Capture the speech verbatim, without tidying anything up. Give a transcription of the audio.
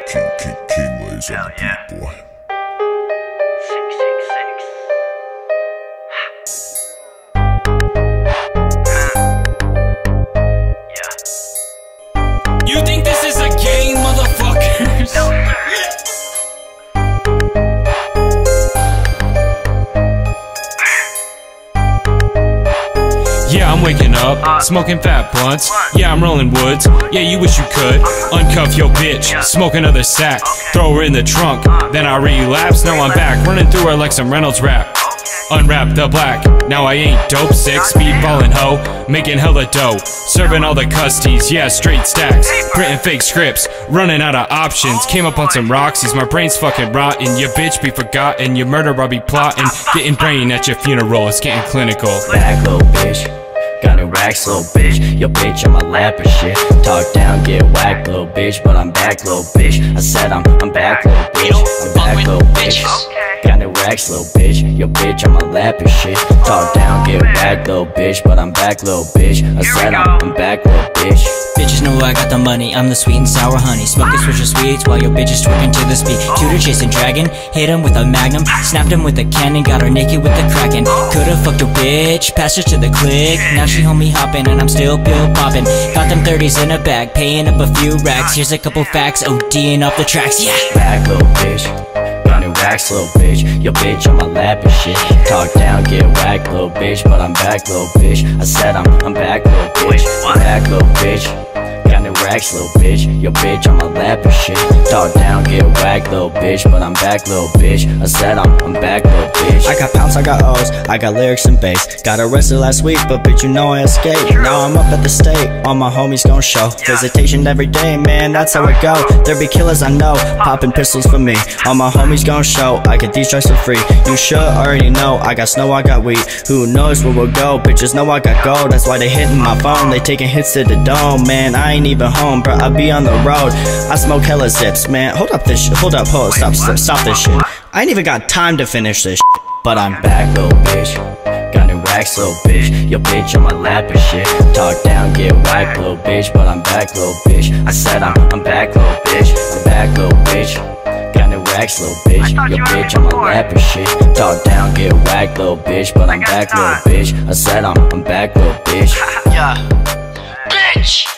King, King, King Lays on the beat, boy. six six six. Yeah. You think this is a game, motherfuckers? No, sir. Yeah, I'm waking up, smoking fat blunts. Yeah, I'm rolling woods. Yeah, you wish you could uncuff your bitch, smoke another sack, throw her in the trunk. Then I relapse. Now I'm back, running through her like some Reynolds rap. Unwrap the black. Now I ain't dope sick, speedballin' ho, making hella dough, serving all the custies. Yeah, straight stacks, printing fake scripts, running out of options. Came up on some Roxy's, my brain's fucking rotten. Your bitch be forgotten, your murder I be plotting. Getting brain at your funeral, it's getting clinical. Back, little bitch. Got new racks, little bitch. Your bitch on my lap and shit. Talk down, get whacked, little bitch. But I'm back, little bitch. I said I'm, I'm back, little bitch. I'm back, little bitch. Got new racks, little bitch. Your bitch on my lap and shit. Talk down, get whacked, little bitch. But I'm back, little bitch. I said I'm, I'm back, little bitch. Bitches know I got the money, I'm the sweet and sour honey. Smoking switcher sweets while your bitch is twerking to the speed. Tutor chasing dragon, hit him with a magnum. Snapped him with a cannon, got her naked with the kraken. Could've fucked a bitch, passed her to the click. Now she homie hopping and I'm still pill popping. Got them thirties in a bag, paying up a few racks. Here's a couple facts, ODing off the tracks, yeah. Back, little bitch. Got new racks, little bitch. Your bitch on my lap and shit. Talk down, get whacked, little bitch. But I'm back, little bitch. I said I'm, I'm back, little bitch. I'm back, little bitch. Got new racks, little bitch. Your bitch on my lap and shit. Talk down, get whacked, little bitch. But I'm back, little bitch. I said I'm, I'm back, little bitch. I got pounds, I got O's, I got lyrics and bass. Got arrested last week, but bitch, you know I escaped. Now I'm up at the state, all my homies gon' show. Visitation every day, man, that's how it go. There be killers I know, popping pistols for me. All my homies gon' show, I get these strikes for free. You should already know, I got snow, I got weed. Who knows where we'll go, bitches know I got gold. That's why they hitting my phone, they taking hits to the dome. Man, I ain't even home, bro, I be on the road. I smoke hella zips, man, hold up this shit, hold up, hold up, stop, stop, stop this shit. I ain't even got time to finish this shit, but I'm back, little bitch. Got new racks, little bitch. Your bitch on my lap and shit. Talk down, get whacked, little bitch. But I'm back, little bitch. I said I'm, I'm back, little bitch. I'm back, little bitch. Got new racks, little bitch. Your bitch on my lap and shit. Talk down, get whacked, little bitch. But I'm back, little bitch. I said I'm, I'm back, little bitch. Yeah. Bitch!